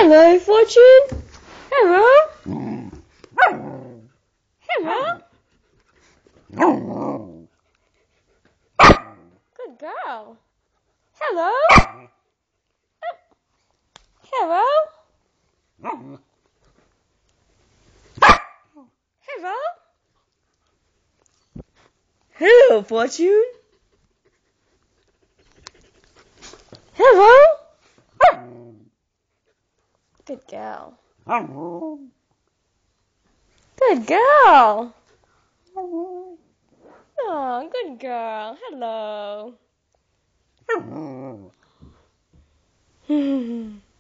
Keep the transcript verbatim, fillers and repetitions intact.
Hello, Fortune. Hello. Hello. Good girl. Hello. Hello. Hello. Hello, Fortune. Hello. Good girl. Good girl. Oh, good girl. Hello.